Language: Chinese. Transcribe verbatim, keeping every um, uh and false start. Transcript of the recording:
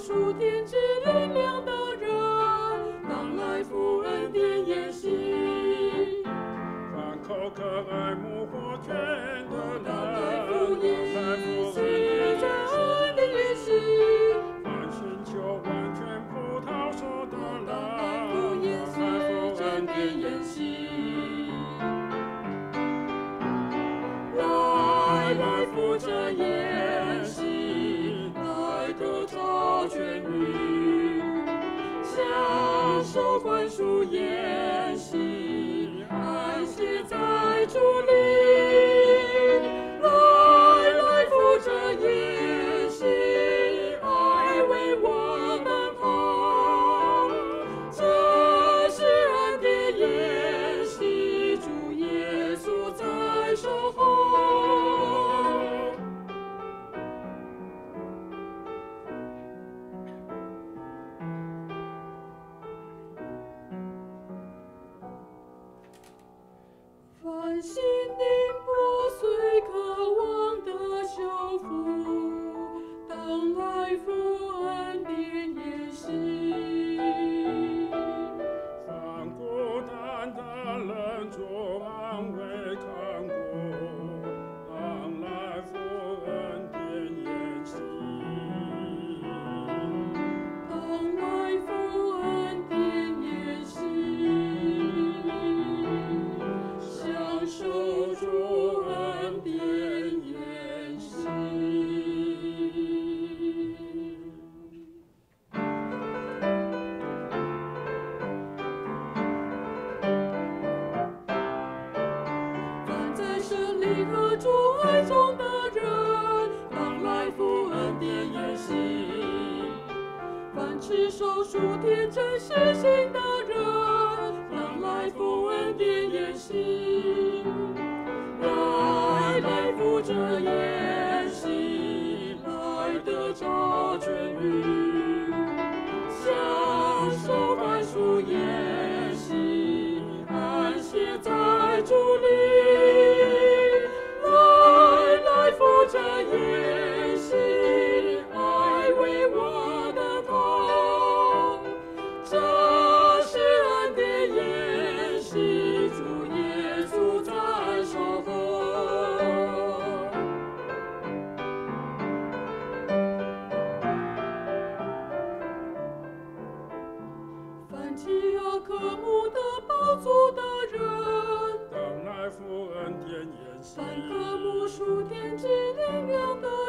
数天之灵粮的人，当来福恩典筵席。 凡口渴爱慕活泉的当来人， 福宴席，在恩典筵席。 凡寻求完全葡萄树的人， 当来福宴席，恩典筵席。来来福这筵席，来得着痊愈，享受宽恕筵席，安歇在主里。来来福这筵席，爱为我们跑，这是恩典筵席，主耶稣在守候。凡心灵破碎渴望的修复，当来福恩典筵席。 凡孤单的人主安慰看顾，当来福恩典筵席。 当来福恩典筵席，享受主恩典筵席。凡在神灵和主爱中的人，当来福恩典筵席。凡持守属天真实心的人，当来福恩典筵席。来来福这筵席，来得着痊愈，享受宽恕筵席，安歇在主里。来来福这筵席，爱为我的跑，这是恩典筵席，主耶稣在守候。凡饥饿渴慕的饱足的人， 当来福恩典筵席。 凡渴慕属天之灵粮的